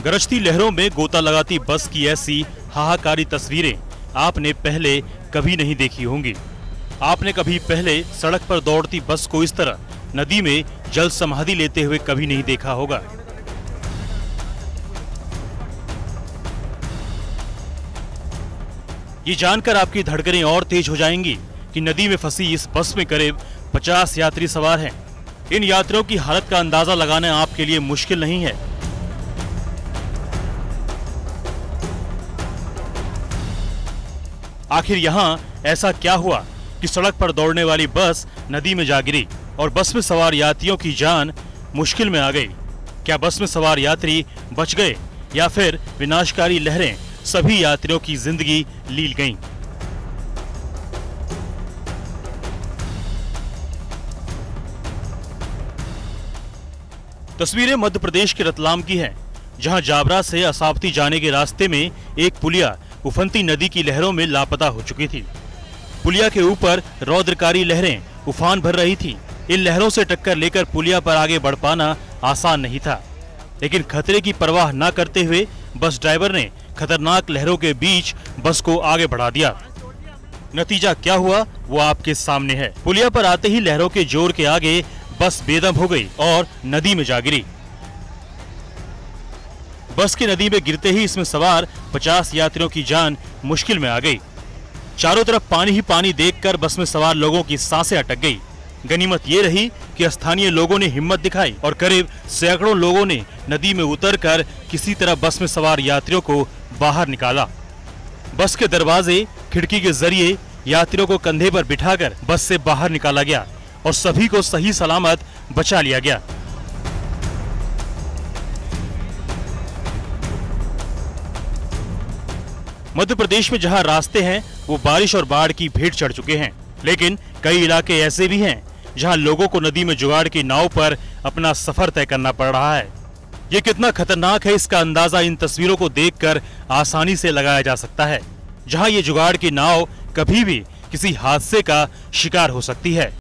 गरजती लहरों में गोता लगाती बस की ऐसी हाहाकारी तस्वीरें आपने पहले कभी नहीं देखी होंगी। आपने कभी पहले सड़क पर दौड़ती बस को इस तरह नदी में जल समाधि लेते हुए कभी नहीं देखा होगा। ये जानकर आपकी धड़कनें और तेज हो जाएंगी कि नदी में फंसी इस बस में करीब 50 यात्री सवार हैं। इन यात्रियों की हालत का अंदाजा लगाना आपके लिए मुश्किल नहीं है। आखिर यहाँ ऐसा क्या हुआ कि सड़क पर दौड़ने वाली बस नदी में जा गिरी और बस में सवार यात्रियों की जान मुश्किल में आ गई? क्या बस में सवार यात्री बच गए या फिर विनाशकारी लहरें सभी यात्रियों की जिंदगी लील गईं? तस्वीरें मध्य प्रदेश के रतलाम की हैं, जहां जाबरा से असावती जाने के रास्ते में एक पुलिया उफनती नदी की लहरों में लापता हो चुकी थी। पुलिया के ऊपर रौद्रकारी लहरें उफान भर रही थी। इन लहरों से टक्कर लेकर पुलिया पर आगे बढ़ पाना आसान नहीं था, लेकिन खतरे की परवाह न करते हुए बस ड्राइवर ने खतरनाक लहरों के बीच बस को आगे बढ़ा दिया। नतीजा क्या हुआ वो आपके सामने है। पुलिया पर आते ही लहरों के जोर के आगे बस बेदम हो गई और नदी में जा गिरी। बस की नदी में गिरते ही इसमें सवार 50 यात्रियों की जान मुश्किल में आ गई। चारों तरफ पानी ही पानी देखकर बस में सवार लोगों की सांसें अटक गई। गनीमत ये रही कि स्थानीय लोगों ने हिम्मत दिखाई और करीब सैकड़ों लोगों ने नदी में उतरकर किसी तरह बस में सवार यात्रियों को बाहर निकाला। बस के दरवाजे, खिड़की के जरिए यात्रियों को कंधे पर बिठाकर बस से बाहर निकाला गया और सभी को सही सलामत बचा लिया गया। मध्य प्रदेश में जहां रास्ते हैं वो बारिश और बाढ़ की भेंट चढ़ चुके हैं, लेकिन कई इलाके ऐसे भी हैं जहां लोगों को नदी में जुगाड़ की नाव पर अपना सफर तय करना पड़ रहा है। ये कितना खतरनाक है इसका अंदाजा इन तस्वीरों को देखकर आसानी से लगाया जा सकता है, जहां ये जुगाड़ की नाव कभी भी किसी हादसे का शिकार हो सकती है।